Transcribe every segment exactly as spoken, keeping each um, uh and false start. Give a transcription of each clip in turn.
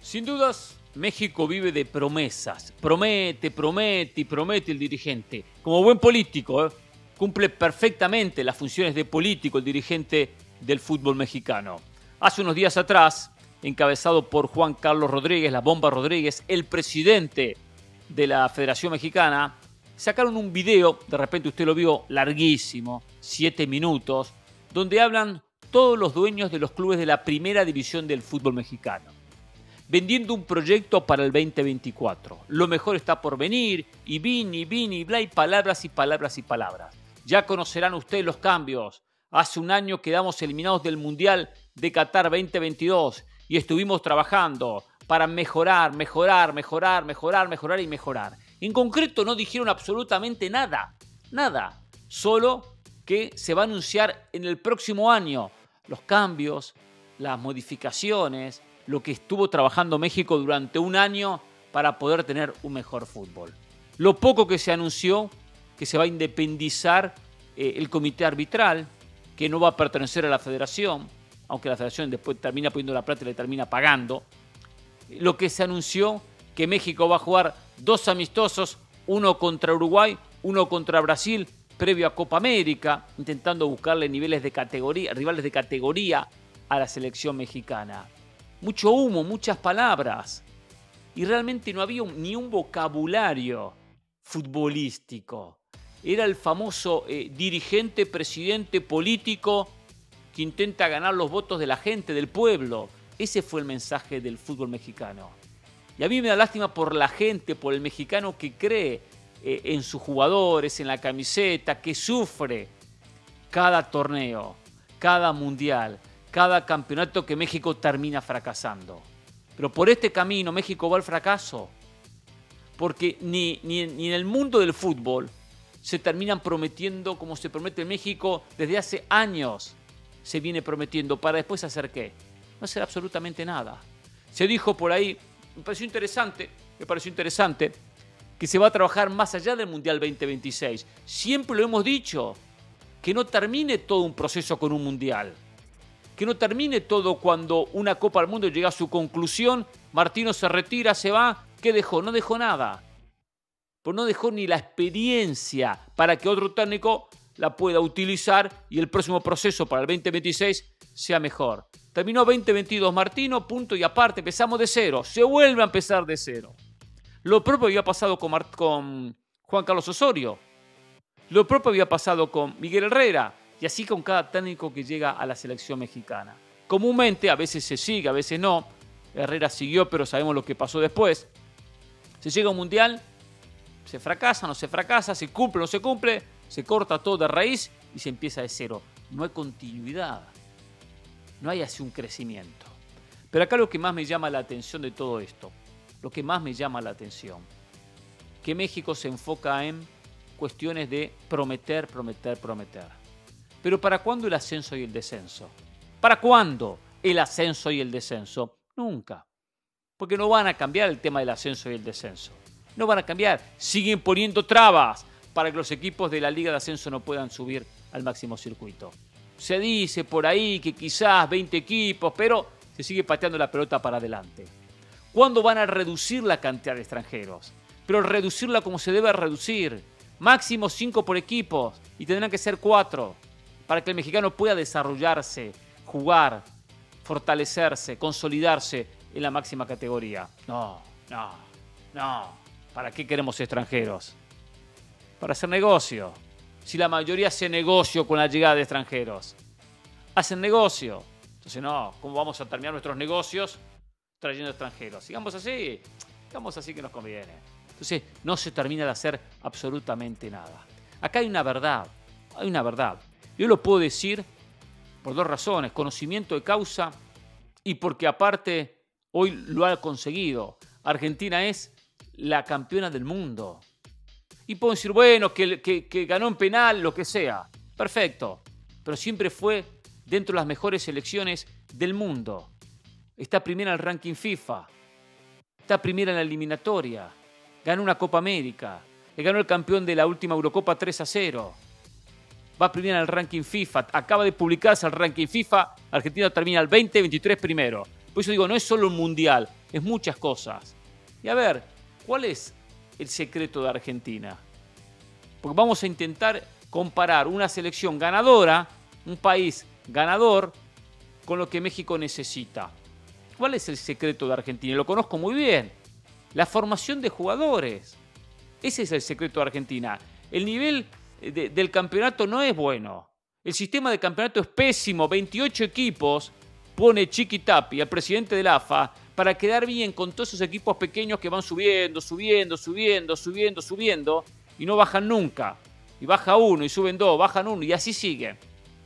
Sin dudas, México vive de promesas. Promete, promete y promete el dirigente. Como buen político, ¿eh? Cumple perfectamente las funciones de político el dirigente del fútbol mexicano. Hace unos días atrás, encabezado por Juan Carlos Rodríguez, la Bomba Rodríguez, el presidente de la Federación Mexicana, sacaron un video, de repente usted lo vio, larguísimo, siete minutos, donde hablan todos los dueños de los clubes de la primera división del fútbol mexicano, vendiendo un proyecto para el veinte veinticuatro. Lo mejor está por venir, y vini, vini, bla, y palabras y palabras y palabras. Ya conocerán ustedes los cambios. Hace un año quedamos eliminados del Mundial de Qatar veinte veintidós y estuvimos trabajando para mejorar, mejorar, mejorar, mejorar, mejorar y mejorar. En concreto no dijeron absolutamente nada, nada. Solo que se va a anunciar en el próximo año los cambios, las modificaciones, lo que estuvo trabajando México durante un año para poder tener un mejor fútbol. Lo poco que se anunció, que se va a independizar eh, el comité arbitral, que no va a pertenecer a la federación, aunque la federación después termina poniendo la plata y le termina pagando. Lo que se anunció, que México va a jugar dos amistosos, uno contra Uruguay, uno contra Brasil, previo a Copa América, intentando buscarle niveles de categoría, rivales de categoría a la selección mexicana. Mucho humo, muchas palabras. Y realmente no había un, ni un vocabulario futbolístico. Era el famoso eh, dirigente, presidente, político que intenta ganar los votos de la gente, del pueblo. Ese fue el mensaje del fútbol mexicano. Y a mí me da lástima por la gente, por el mexicano que cree eh, en sus jugadores, en la camiseta, que sufre cada torneo, cada mundial, cada campeonato que México termina fracasando. Pero por este camino México va al fracaso. Porque ni, ni, ni en el mundo del fútbol se terminan prometiendo como se promete en México desde hace años. Se viene prometiendo para después hacer ¿qué? No hacer absolutamente nada. Se dijo por ahí, me pareció interesante, me pareció interesante, que se va a trabajar más allá del Mundial veinte veintiséis. Siempre lo hemos dicho, que no termine todo un proceso con un Mundial. Que no termine todo cuando una Copa del Mundo llega a su conclusión, Martino se retira, se va, ¿qué dejó? No dejó nada. Pues no dejó ni la experiencia para que otro técnico la pueda utilizar y el próximo proceso para el veinte veintiséis sea mejor. Terminó veinte veintidós Martino, punto y aparte, empezamos de cero, se vuelve a empezar de cero. Lo propio había pasado con, Mar- con Juan Carlos Osorio, lo propio había pasado con Miguel Herrera, y así con cada técnico que llega a la selección mexicana. Comúnmente, a veces se sigue, a veces no. Herrera siguió, pero sabemos lo que pasó después. Se llega a un mundial, se fracasa, no se fracasa, se cumple, no se cumple, se corta todo de raíz y se empieza de cero. No hay continuidad, no hay así un crecimiento. Pero acá lo que más me llama la atención de todo esto, lo que más me llama la atención, que México se enfoca en cuestiones de prometer, prometer, prometer. Pero ¿para cuándo el ascenso y el descenso? ¿Para cuándo el ascenso y el descenso? Nunca. Porque no van a cambiar el tema del ascenso y el descenso. No van a cambiar. Siguen poniendo trabas para que los equipos de la Liga de Ascenso no puedan subir al máximo circuito. Se dice por ahí que quizás veinte equipos, pero se sigue pateando la pelota para adelante. ¿Cuándo van a reducir la cantidad de extranjeros? Pero reducirla como se debe reducir. Máximo cinco por equipo y tendrán que ser cuatro. Para que el mexicano pueda desarrollarse, jugar, fortalecerse, consolidarse en la máxima categoría. No, no, no. ¿Para qué queremos extranjeros? Para hacer negocio. Si la mayoría hace negocio con la llegada de extranjeros. Hacen negocio. Entonces no, ¿cómo vamos a terminar nuestros negocios trayendo extranjeros? Sigamos así, sigamos así que nos conviene. Entonces no se termina de hacer absolutamente nada. Acá hay una verdad, hay una verdad. Yo lo puedo decir por dos razones, conocimiento de causa y porque aparte hoy lo ha conseguido. Argentina es la campeona del mundo. Y puedo decir, bueno, que, que, que ganó en penal, lo que sea. Perfecto. Pero siempre fue dentro de las mejores selecciones del mundo. Está primera en el ranking FIFA. Está primera en la eliminatoria. Ganó una Copa América. Le ganó el campeón de la última Eurocopa tres a cero. Va primera en el ranking FIFA. Acaba de publicarse el ranking FIFA. Argentina termina el veinte veintitrés primero. Por eso digo, no es solo un mundial. es muchas cosas. Y a ver, ¿cuál es el secreto de Argentina? Porque vamos a intentar comparar una selección ganadora, un país ganador, con lo que México necesita. ¿Cuál es el secreto de Argentina? Lo conozco muy bien. La formación de jugadores. Ese es el secreto de Argentina. El nivel de, del campeonato no es bueno. El sistema de campeonato es pésimo. veintiocho equipos pone Chiqui Tapia, el presidente del A F A, para quedar bien con todos esos equipos pequeños que van subiendo, subiendo, subiendo, subiendo, subiendo y no bajan nunca. Y baja uno y suben dos, bajan uno y así sigue.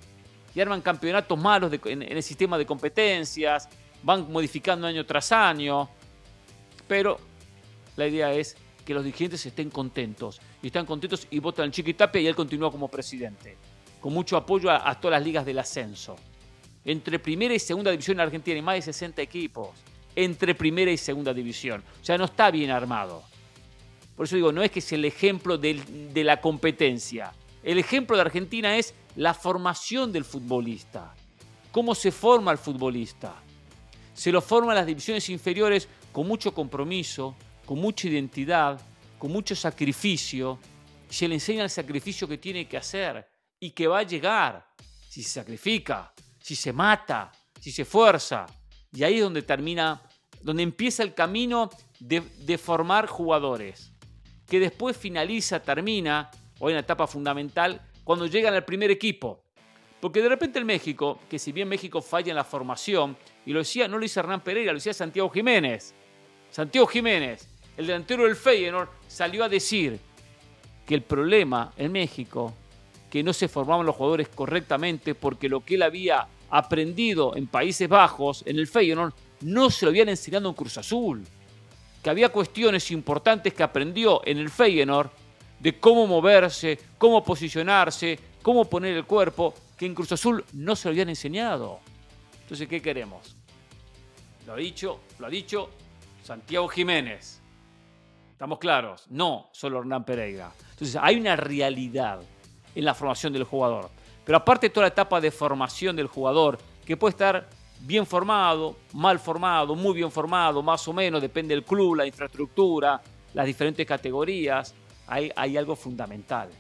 Y arman campeonatos malos de, en, en el sistema de competencias, van modificando año tras año. Pero la idea es que los dirigentes estén contentos. Y están contentos y votan al Chiqui Tapia y él continúa como presidente. Con mucho apoyo a, a todas las ligas del ascenso. Entre primera y segunda división en Argentina hay más de sesenta equipos. Entre primera y segunda división. O sea, no está bien armado. Por eso digo, no es que es el ejemplo de, de la competencia. El ejemplo de Argentina es la formación del futbolista. ¿Cómo se forma el futbolista? Se lo forma en las divisiones inferiores con mucho compromiso, con mucha identidad, con mucho sacrificio. Se le enseña el sacrificio que tiene que hacer y que va a llegar si se sacrifica, si se mata, si se esfuerza. Y ahí es donde termina, donde empieza el camino de, de formar jugadores, que después finaliza, termina, hoy en la etapa fundamental, cuando llegan al primer equipo. Porque de repente el México, que si bien México falla en la formación, y lo decía, no lo dice Hernán Pereira, lo decía Santiago Jiménez. Santiago Jiménez, el delantero del Feyenoord, salió a decir que el problema en México, que no se formaban los jugadores correctamente porque lo que él había aprendido en Países Bajos, en el Feyenoord, no se lo habían enseñado en Cruz Azul. Que había cuestiones importantes que aprendió en el Feyenoord de cómo moverse, cómo posicionarse, cómo poner el cuerpo, que en Cruz Azul no se lo habían enseñado. Entonces, ¿qué queremos? Lo ha dicho, lo ha dicho Santiago Jiménez. ¿Estamos claros? No solo Hernán Pereira. Entonces, hay una realidad en la formación del jugador. Pero aparte de toda la etapa de formación del jugador, que puede estar bien formado, mal formado, muy bien formado, más o menos, depende del club, la infraestructura, las diferentes categorías, hay, hay algo fundamental.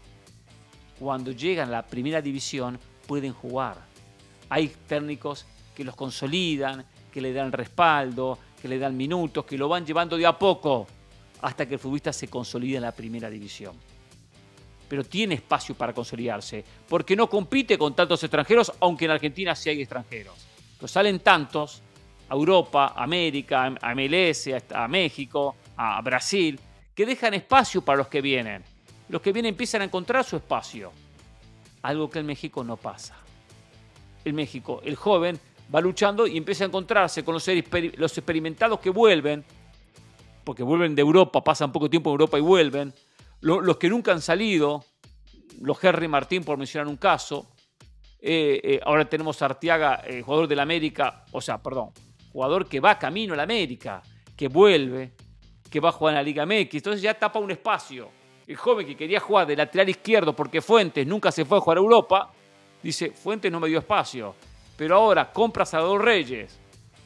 Cuando llegan a la primera división, pueden jugar. Hay técnicos que los consolidan, que le dan respaldo, que le dan minutos, que lo van llevando de a poco hasta que el futbolista se consolida en la primera división. Pero tiene espacio para consolidarse, porque no compite con tantos extranjeros, aunque en Argentina sí hay extranjeros. Pero salen tantos a Europa, a América, a M L S, a México, a Brasil, que dejan espacio para los que vienen. Los que vienen empiezan a encontrar su espacio. Algo que en México no pasa. En México, el joven va luchando y empieza a encontrarse con los, los experimentados que vuelven, porque vuelven de Europa, pasan poco tiempo en Europa y vuelven. Los que nunca han salido, los Henry Martín, por mencionar un caso. Eh, eh, ahora tenemos a Arteaga, eh, jugador del América, o sea, perdón, jugador que va camino a la América, que vuelve, que va a jugar en la Liga M X. Entonces ya tapa un espacio. El joven que quería jugar de lateral izquierdo porque Fuentes nunca se fue a jugar a Europa, dice, Fuentes no me dio espacio. Pero ahora compra a Salvador Reyes.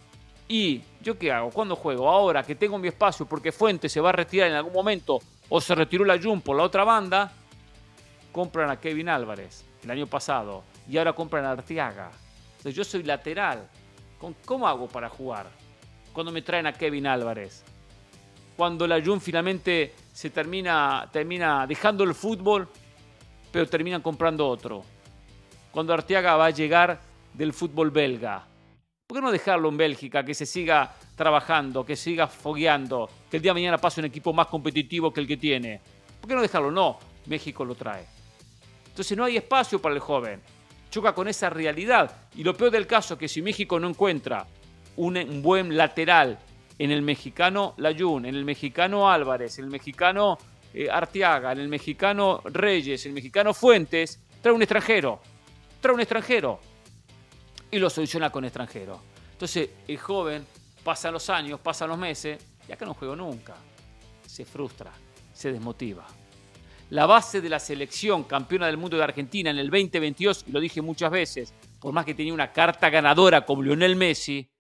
¿Y yo qué hago? ¿Cuándo juego? Ahora que tengo mi espacio porque Fuentes se va a retirar en algún momento o se retiró la Jun por la otra banda, compran a Kevin Álvarez el año pasado y ahora compran a Arteaga. Entonces yo soy lateral. ¿Cómo hago para jugar cuando me traen a Kevin Álvarez? Cuando la Jun finalmente se termina, termina dejando el fútbol, pero terminan comprando otro. Cuando Arteaga va a llegar del fútbol belga. ¿Por qué no dejarlo en Bélgica, que se siga trabajando, que siga fogueando, que el día de mañana pase un equipo más competitivo que el que tiene? ¿Por qué no dejarlo? No, México lo trae. Entonces no hay espacio para el joven. Choca con esa realidad. Y lo peor del caso es que si México no encuentra un, un buen lateral en el mexicano Layún, en el mexicano Álvarez, en el mexicano eh, Arteaga, en el mexicano Reyes, en el mexicano Fuentes, trae un extranjero. Trae un extranjero. Y lo soluciona con extranjero. Entonces el joven, pasan los años, pasan los meses, y acá no juego nunca. Se frustra, se desmotiva. La base de la selección campeona del mundo de Argentina en el veinte veintidós, y lo dije muchas veces, por más que tenía una carta ganadora como Lionel Messi,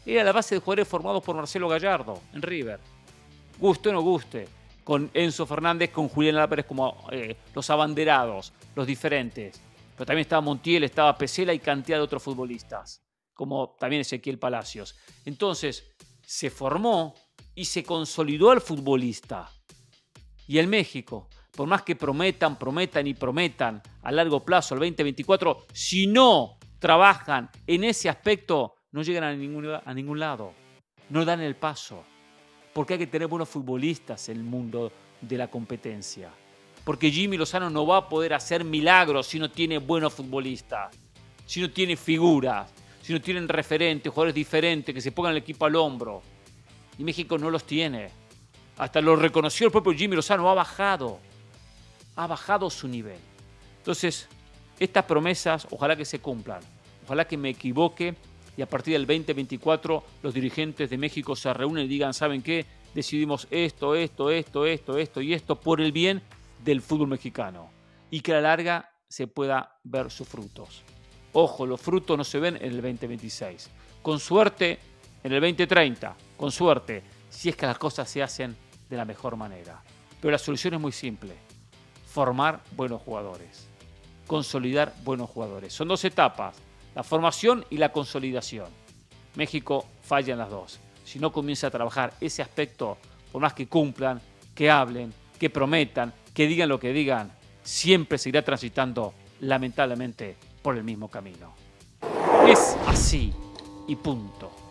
era la base de jugadores formados por Marcelo Gallardo en River. Guste o no guste, con Enzo Fernández, con Julián Álvarez como eh, los abanderados, los diferentes. Pero también estaba Montiel, estaba Pesela y cantidad de otros futbolistas, como también Ezequiel Palacios. Entonces, se formó y se consolidó al futbolista. Y el México, por más que prometan, prometan y prometan a largo plazo, al veinte veinticuatro, si no trabajan en ese aspecto, no llegan a ningún, a ningún lado. No dan el paso. Porque hay que tener buenos futbolistas en el mundo de la competencia. Porque Jimmy Lozano no va a poder hacer milagros si no tiene buenos futbolistas, si no tiene figuras, si no tienen referentes, jugadores diferentes que se pongan el equipo al hombro. Y México no los tiene. Hasta lo reconoció el propio Jimmy Lozano, ha bajado. Ha bajado su nivel. Entonces, estas promesas ojalá que se cumplan. Ojalá que me equivoque y a partir del veinte veinticuatro los dirigentes de México se reúnen y digan, ¿saben qué? Decidimos esto, esto, esto, esto, esto y esto por el bien del fútbol mexicano. Y que a la larga se pueda ver sus frutos. Ojo, los frutos no se ven en el veinte veintiséis. Con suerte, en el veinte treinta. Con suerte, si es que las cosas se hacen de la mejor manera. Pero la solución es muy simple. Formar buenos jugadores. Consolidar buenos jugadores. Son dos etapas. La formación y la consolidación. México falla en las dos. Si no comienza a trabajar ese aspecto, por más que cumplan, que hablen, que prometan, que digan lo que digan, siempre seguirá transitando, lamentablemente, por el mismo camino. Es así y punto.